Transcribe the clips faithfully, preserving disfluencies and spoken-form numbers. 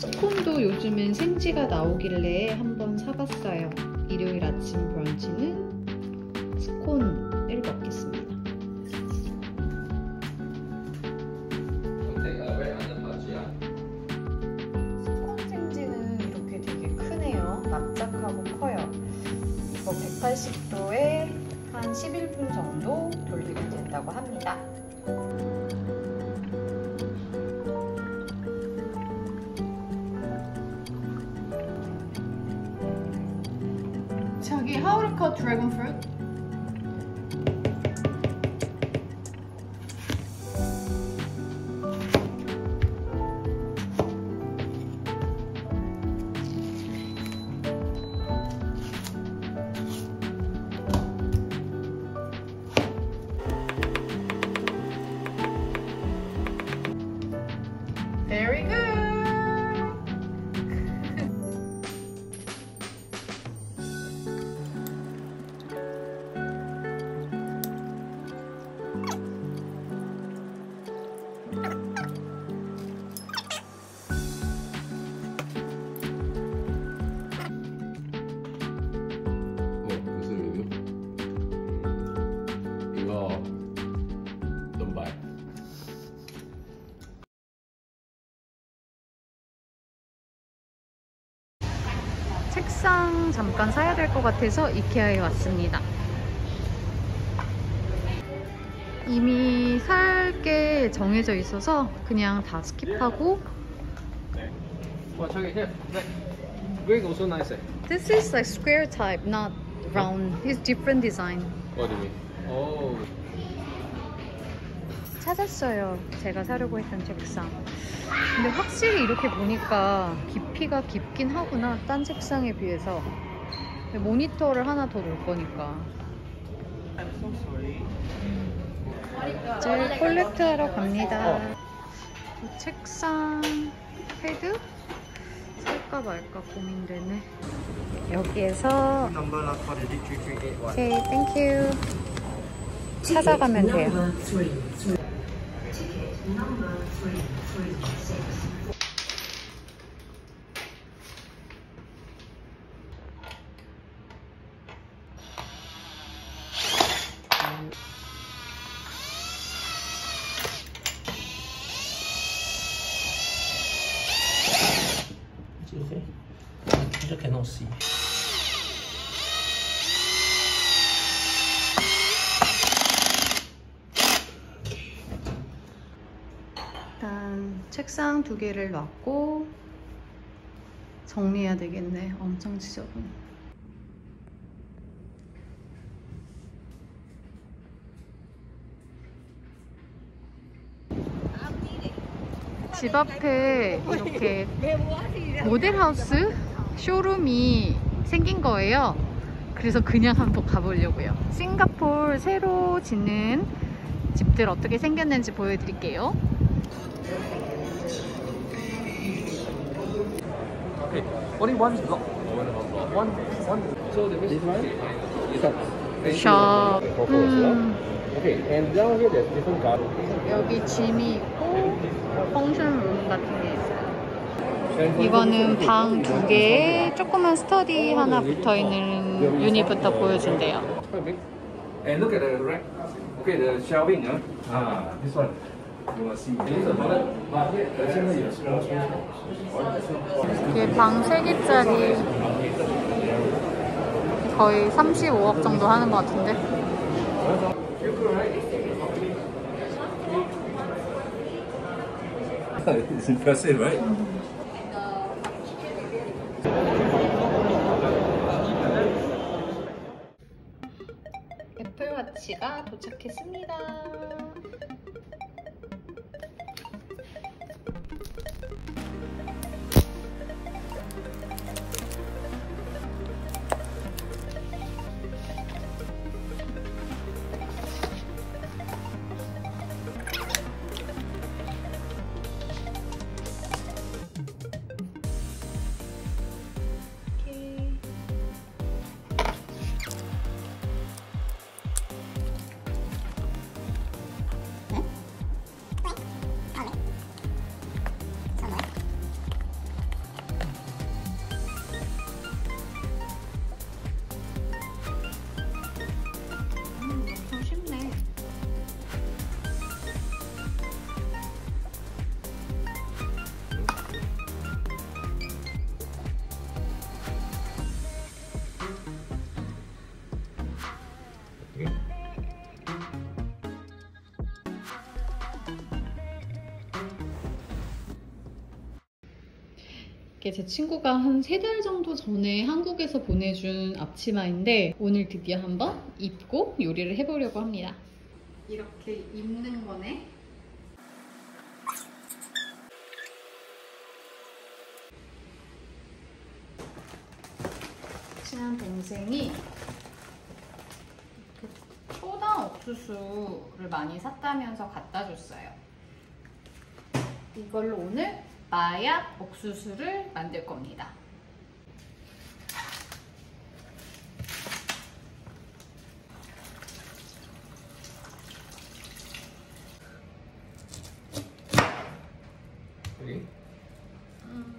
스콘도 요즘은 생지가 나오길래 한번 사봤어요. 일요일 아침 브런치는 스콘을 먹겠습니다. 스콘 생지는 이렇게 되게 크네요. 납작하고 커요. 이거 백팔십 도에 한 십일 분 정도 돌리면 된다고 합니다. 저기 how to cut dragon fruit? Very good. 책상 잠깐 사야 될 것 같아서 이케아에 왔습니다. 이미 살 게 정해져 있어서 그냥 다 스킵하고. 와, 저기 here. Greg also nice. This is like square type, not round. It's different design. What do you mean? Oh. 찾았어요. 제가 사려고 했던 책상. 근데 확실히 이렇게 보니까 깊이가 깊긴 하구나. 딴 책상에 비해서. 모니터를 하나 더 놓을 거니까. I'm so sorry. 이제 콜렉트 하러 갑니다. 이 책상 헤드? 살까 말까 고민되네. 여기에서 오케이, 땡큐. 찾아가면 돼요. I cannot see. 일단 책상 두 개를 놨고 정리해야 되겠네. 엄청 지저분. 집 앞에 이렇게 모델하우스 쇼룸이 생긴 거예요. 그래서 그냥 한번 가보려고요. 싱가포르 새로 짓는 집들 어떻게 생겼는지 보여드릴게요. Okay, only one block. One, one. So this one is a 샵. 음, Okay, and down here there's different garden. 여기 짐이 있고 펑션룸 같은 게 있어요. 이거는 방 두 개에 조그만 스터디 하나 붙어있는 유닛부터 보여준대요. And look at the rack. Okay, the shelving. Uh, ah, this one. You will see. This is a toilet, but here you small space. 이게 방 세 개짜리 거의 삼십오억 정도 하는 것 같은데. It's impressive, right? 애플워치가 도착했습니다. 이게 제 친구가 한 세 달 정도 전에 한국에서 보내준 앞치마인데 오늘 드디어 한번 입고 요리를 해보려고 합니다. 이렇게 입는 거네. 친한 동생이 초당 옥수수를 많이 샀다면서 갖다 줬어요. 이걸로 오늘 마약 옥수수를 만들 겁니다. 여기? 음.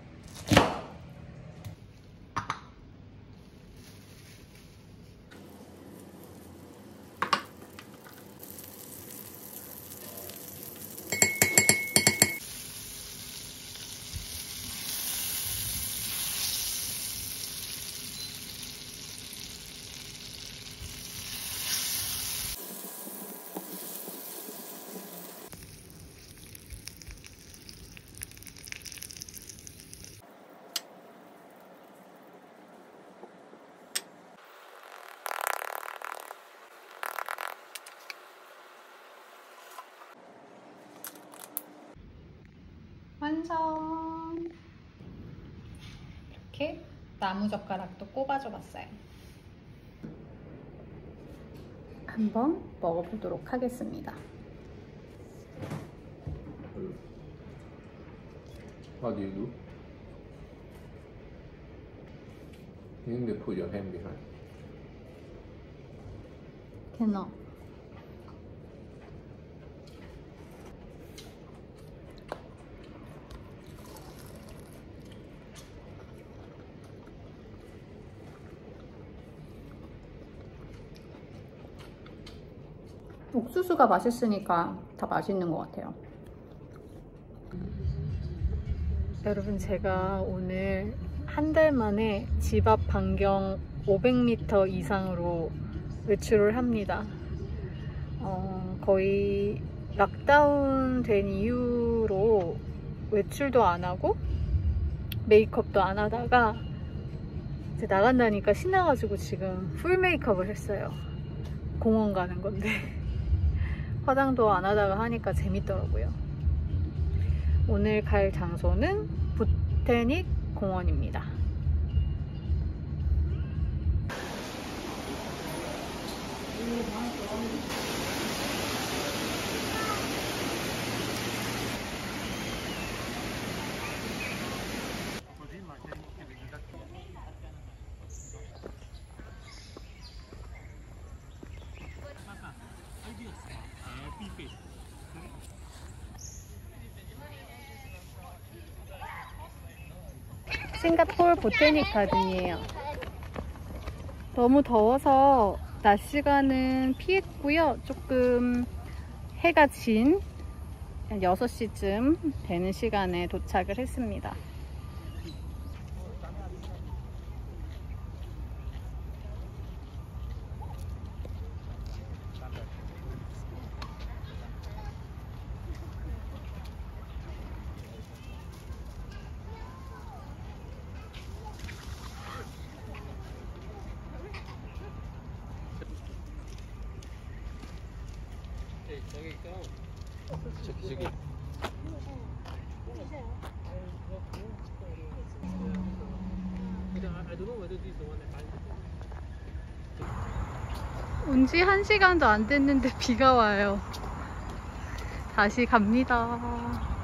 완성! 이렇게 나무젓가락도 꼽아줘 봤어요. 한번 먹어보도록 하겠습니다. What do you do? You need to put your hand behind. Cannot. 옥수수가 맛있으니까 다 맛있는 것 같아요. 여러분, 제가 오늘 한 달 만에 집 앞 반경 오백 미터 이상으로 외출을 합니다. 어, 거의 락다운 된 이후로 외출도 안 하고 메이크업도 안 하다가 이제 나간다니까 신나가지고 지금 풀 메이크업을 했어요. 공원 가는 건데 화장도 안 하다가 하니까 재밌더라고요. 오늘 갈 장소는 보테닉 공원입니다. 싱가포르 보테닉 가든이에요. 너무 더워서 낮 시간은 피했고요. 조금 해가 진 여섯 시쯤 되는 시간에 도착을 했습니다. 저기 저기. 온 지 한 시간도 안 됐는데 비가 와요. 다시 갑니다.